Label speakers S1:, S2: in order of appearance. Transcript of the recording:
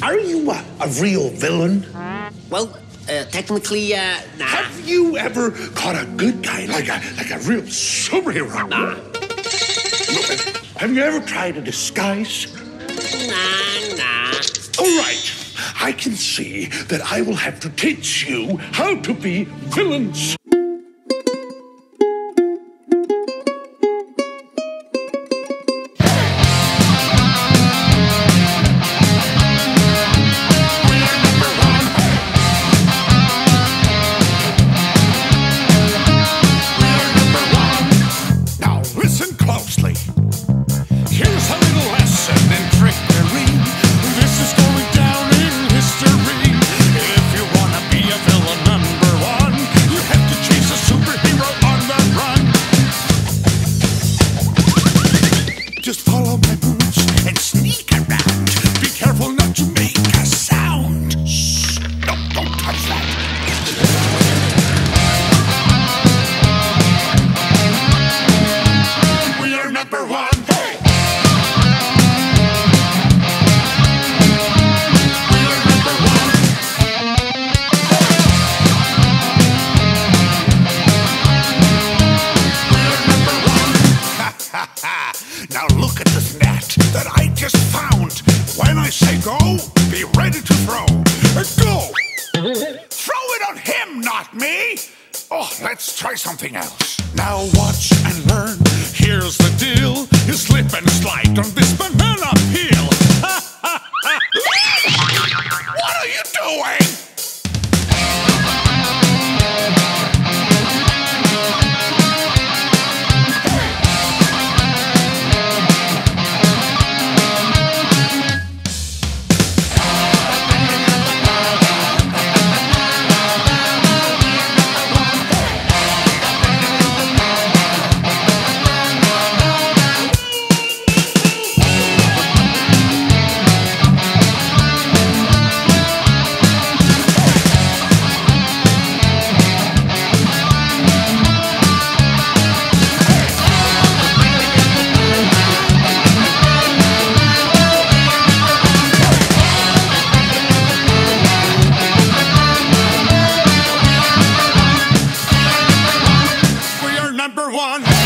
S1: are you a real villain?
S2: Well, technically, nah.
S1: Have you ever caught a good guy, like a real superhero?
S2: Nah.
S1: Have you ever tried a disguise?
S2: Nah.
S1: All right. I can see that I will have to teach you how to be villains.
S3: Now listen closely. Here's a little lesson in trickery. This is going down in history. If you wanna be a villain number one, you have to chase a superhero on the run. Just follow my moves and sneak around. Be careful not to make a sound. Shh! Don't touch that. We are number one. Now look at this net that I just found. When I say go, be ready to throw. Go! Throw it on him, not me! Oh, let's try something else. Now watch and learn. Here's the deal. You slip and slide on this banana peel. What are you doing? Number one.